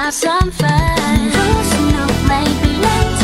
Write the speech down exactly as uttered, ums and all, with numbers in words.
have some fun. รู้สนุกไม่ไปเล่น